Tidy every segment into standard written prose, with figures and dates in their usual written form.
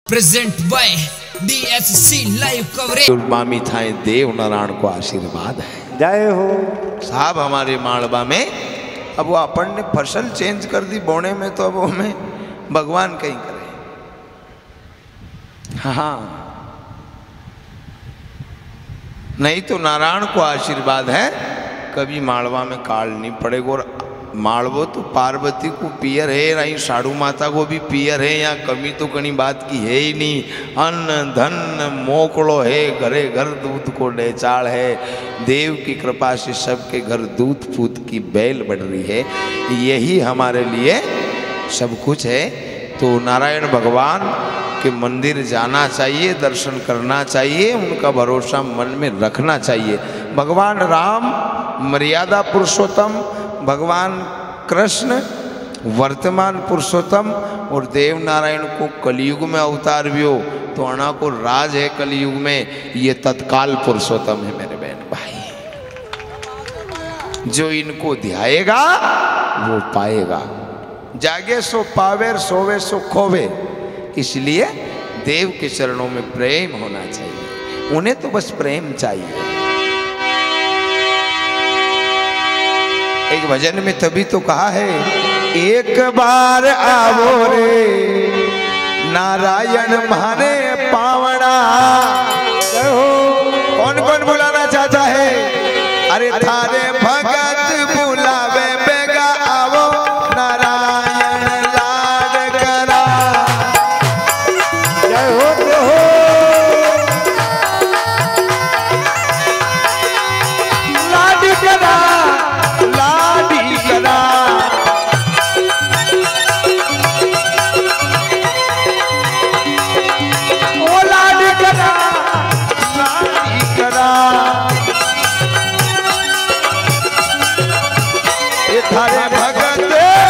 Present by DSC live coverage. मामी थाए देव नारायण को आशीर्वाद है। जय हो साहब हमारे मालवा में अब वो अपन ने फसल चेंज कर दी बोने में, तो अब हमें भगवान कहीं करे। हाँ नहीं तो नारायण को आशीर्वाद है, कभी मालवा में काल नहीं पड़ेगा। और मालवो तो पार्वती को पियर है, नहीं साड़ू माता को भी पियर है। यहाँ कमी तो कहीं बात की है ही नहीं। अन्न धन मोकड़ो है, घरे घर दूध को डेचाल है। देव की कृपा से सबके घर दूध पूत की बैल बढ़ रही है। यही हमारे लिए सब कुछ है। तो नारायण भगवान के मंदिर जाना चाहिए, दर्शन करना चाहिए, उनका भरोसा मन में रखना चाहिए। भगवान राम मर्यादा पुरुषोत्तम, भगवान कृष्ण वर्तमान पुरुषोत्तम, और देव नारायण को कलयुग में अवतार भी हो तो अणा को राज है कलयुग में, ये तत्काल पुरुषोत्तम है मेरे बहन भाई। जो इनको ध्याएगा वो पाएगा। जागे सो पावे, सोवे सो खोवे। इसलिए देव के चरणों में प्रेम होना चाहिए, उन्हें तो बस प्रेम चाहिए। एक भजन में तभी तो कहा है, एक बार आवो रे नारायण माने पावना। कौन कौन बुलाना चाहता है? अरे थारे भगत बुलावे बेगा आवो नारायण लाड करा। जय हो जय हो। लाड करा लाडी करा। ओ लाड करा लाडी करा। ये थारे भगत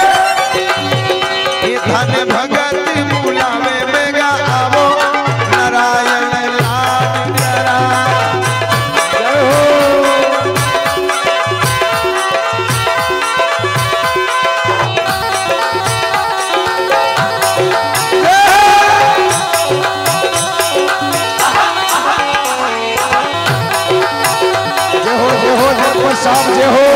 बुलावे बेगा आवो नारायण लाड करा। जय हो। जय हो जय साहब जय हो।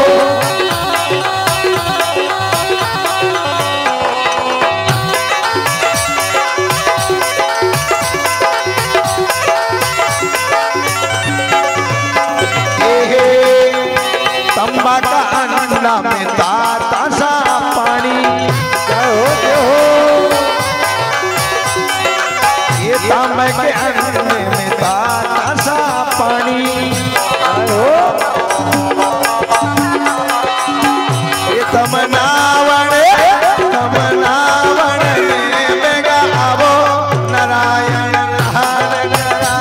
तंबा का अंडा में ताता सा पानी। जय हो। ये तांबे के अंडे में ताता सा पानी। जय हो। ये तमनावण में बेगा आवो नारायण लाड करा।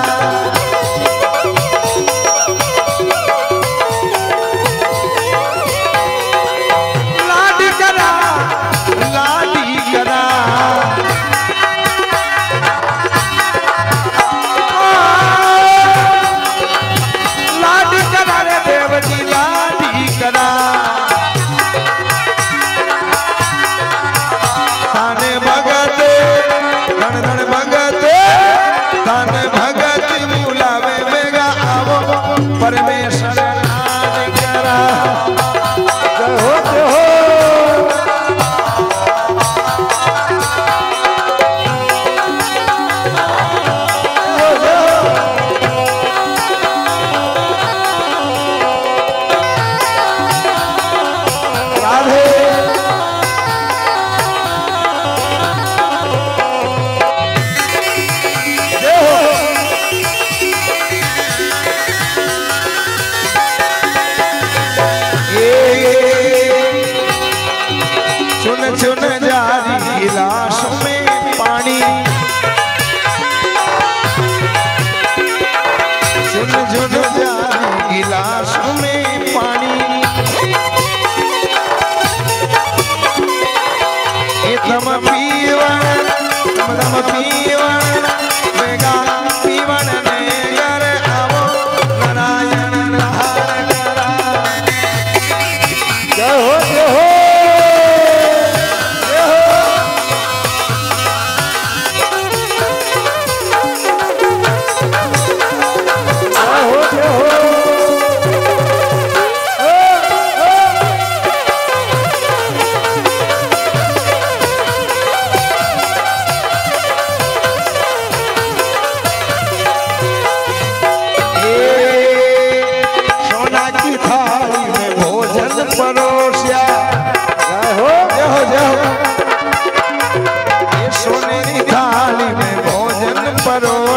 लाड करा लाडी करा। लाड करा रे देव जी लाडी करा। थाने भगत धन धन भगत, धन भगत बुलावे बेगा आवो परमेश्वर लाड करा। जय हो जय हो। राधे जय हो।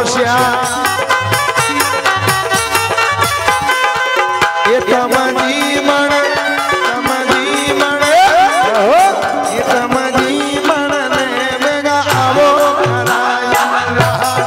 श्याम ये तमजी मन ये तमजी मन ने बेगा आवो नारायण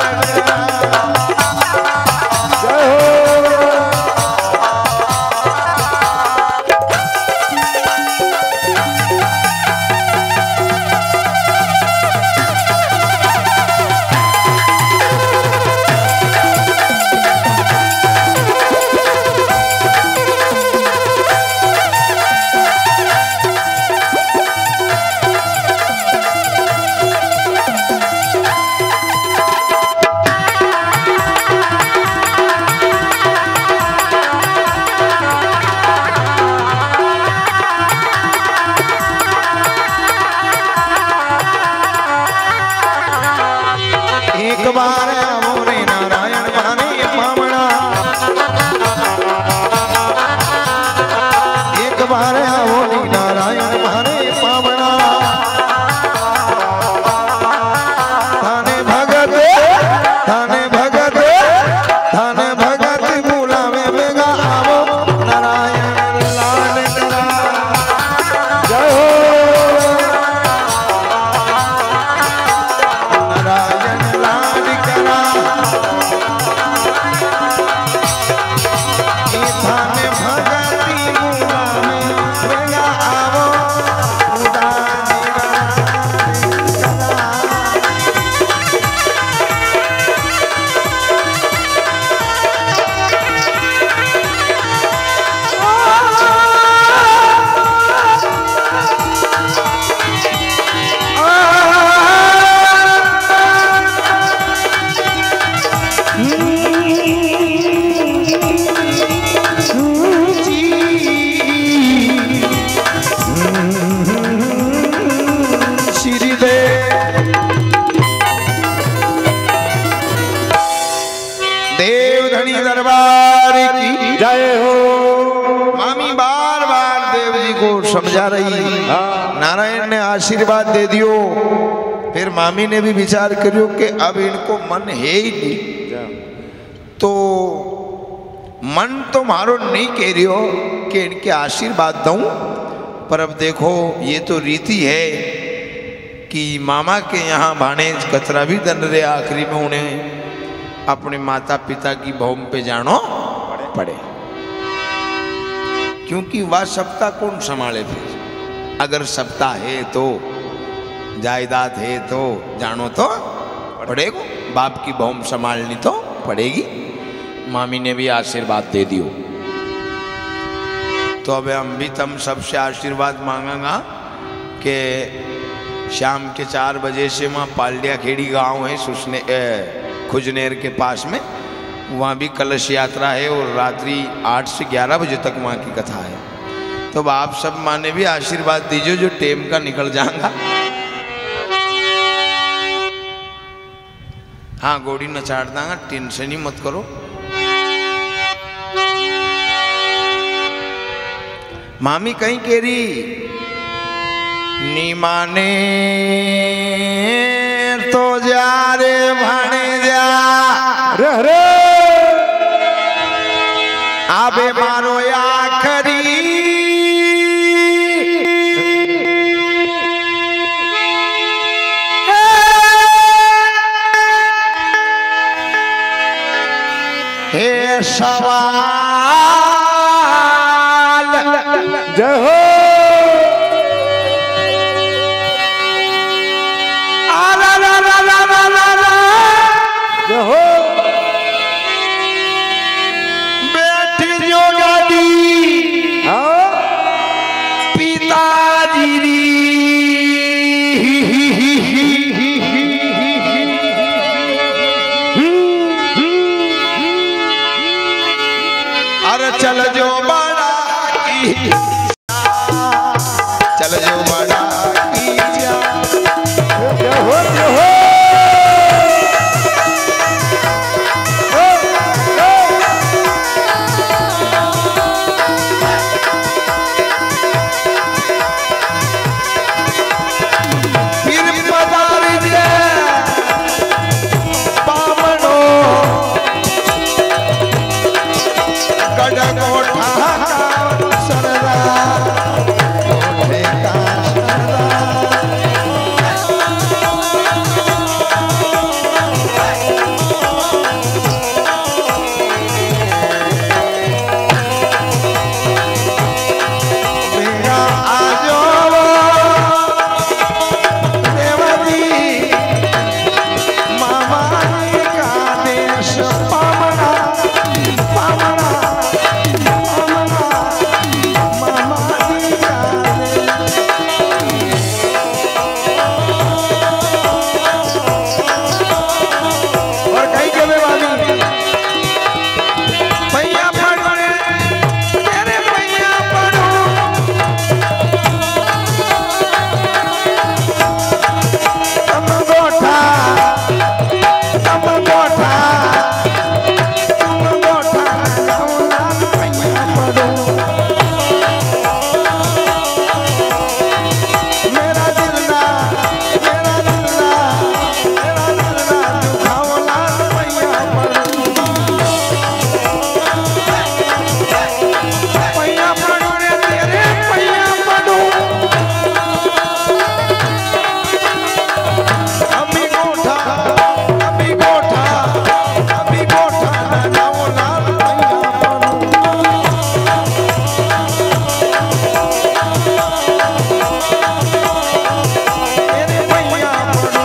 समझा रही। नारायण ने आशीर्वाद दे दियो। फिर मामी ने भी विचार करियो कि अब इनको मन है ही नहीं, तो मन तो मारो नहीं कह रही हो कि इनके आशीर्वाद दूं, पर अब देखो ये तो रीति है कि मामा के यहाँ भाणेज कतरा भी दन रहे, आखिरी में उन्हें अपने माता पिता की भौम पे जानो पड़े, क्योंकि वह सप्ताह कौन संभाले। फिर अगर सप्ताह है तो जायदाद है तो जानो तो पड़ेगा, बाप की भौम संभालनी तो पड़ेगी। मामी ने भी आशीर्वाद दे दियो, तो अब हम भी तुम सबसे आशीर्वाद मांगेगा कि शाम के 4 बजे से वहाँ पालडिया खेड़ी गांव है सुसने खुजनेर के पास में, वहाँ भी कलश यात्रा है और रात्रि 8 से 11 बजे तक वहाँ की कथा है। तो अब आप सब माने भी आशीर्वाद दीजिए जो टेम का निकल जाएगा। हाँ गोड़ी न चाट दांगा, टेंशन ही मत करो। मामी कहीं कह रही नी माने तो जा रे भाने जा रे आबे मारो आखरी हे सवाल जय हो जय हो बैठी जो गाड़ी पिताजी री अरे चल जो बड़ा की चल जो बड़ा की जय हो जय हो पामनो पामना पामना मामा दिया और कहीं के वे वाली भैया पढ़ो तेरे भैया पढ़ो तम गोठा भैया पढ़ो मेरा दिल ना दुखाओ लाल भैया पढ़ो भैया पढ़ो रे तेरे भैया पढ़ो अभी गोठा लगाओ लाल भैया पढ़ो तेरे भैया पढ़ो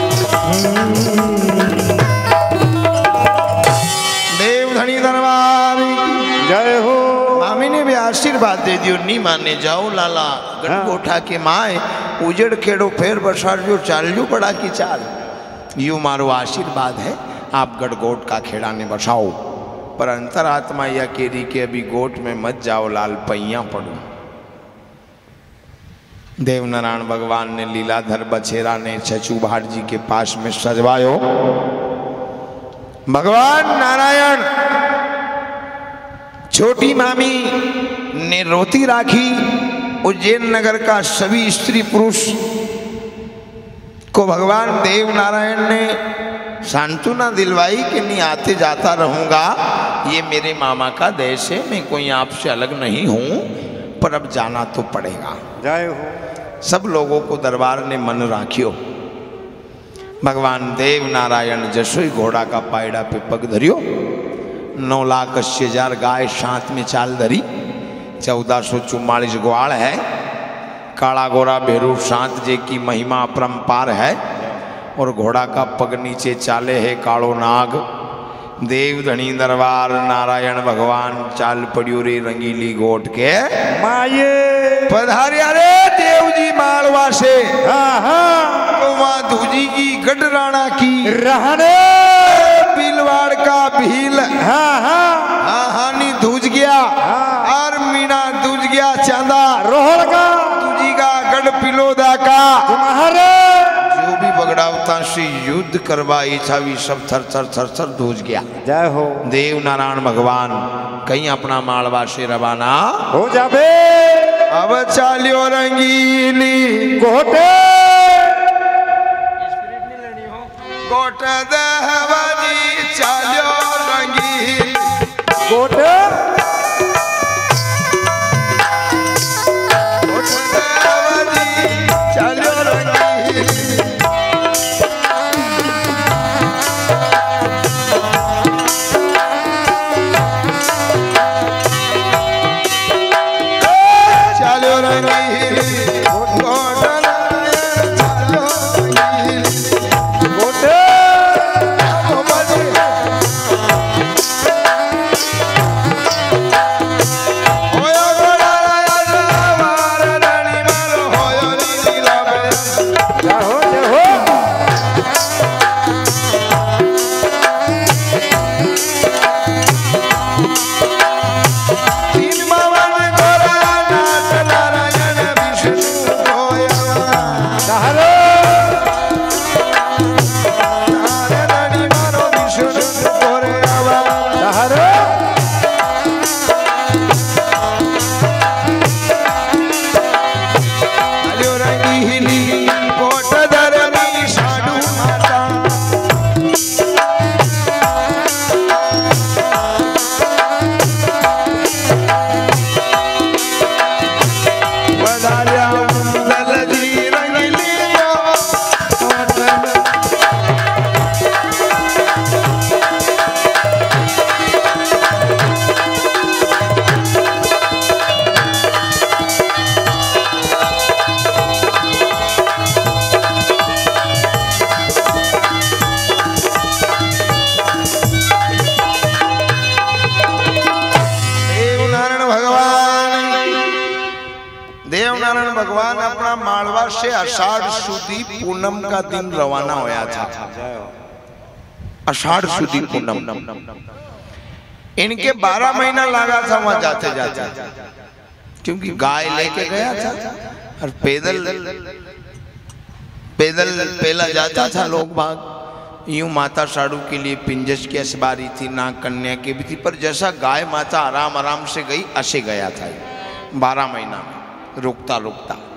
देवधनी दरबार की जय हो। मामी ने भी आशीर्वाद दे दियो नी माने जाओ लाला गढ़गोठा के माए उजड़ खेड़ो फेर बसार जो चाल जो बड़ा की चाल यू मारो आशीर्वाद है आप गढ़गोट का खेड़ा ने बसाओ पर अंतरात्मा या केरी के अभी गोट में मत जाओ लाल पैया पड़ो देवनारायण भगवान ने लीलाधर बछेरा ने छछू भाट जी के पास में सजवायो भगवान नारायण छोटी मामी ने रोती राखी उज्जैन नगर का सभी स्त्री पुरुष को भगवान देव नारायण ने सांत्वना दिलवाई कि नहीं आते जाता रहूंगा ये मेरे मामा का देश है मैं कोई आपसे अलग नहीं हूं पर अब जाना तो पड़ेगा जय हो। सब लोगों को दरबार ने मन राखियो भगवान देव नारायण जसोई घोड़ा का पायड़ा पे पग धरियो 9,80,000 गाय साथ में चाल धरी 1444 ग्वाल है काला गोरा भेरू शांत जे की महिमा अपरंपार है और घोड़ा का पग नीचे चाले है कालो नाग देव धनी दरबार नारायण भगवान चाल पड़ियो रे रंगीली गोट के माये पधारिया रे देव जी मालवा से हाँ तो माधु जी की गढ़राणा की रहने बिलवाड़ का भील हाँ हानी धुज गया और मीना धुज गया चांदा रोहड़ का तुझी का गढ़ पिलोदा का तुम्हारे जो भी बगड़ावता से युद्ध करवाई छावी सब थर थर थर थर धुज गया जय हो। देव नारायण भगवान कहीं अपना मालवा से रवाना हो जाबे अब चालियो रंगीली गोटे गोट दहवानी चालियो रंगीली गोटे गोट दहवानी चालियो रंगीली चालियो रंगीली गोट चालियो रंगीली गोटे अब भगवान अपना मालवा से आषाढ़ सुदी पूनम का दिन रवाना होया था। आषाढ़ सुदी पूनम इनके 12 महीना लगा था वहां जाते जाते, क्योंकि गाय लेके गया था और पैदल पहला जाता था लोग भाग। यूं माता साड़ू के लिए पिंजस की असबारी थी, नाग कन्या की भी थी, पर जैसा गाय माता आराम आराम से गई ऐसे गया था 12 महीना में रुकता रुकता।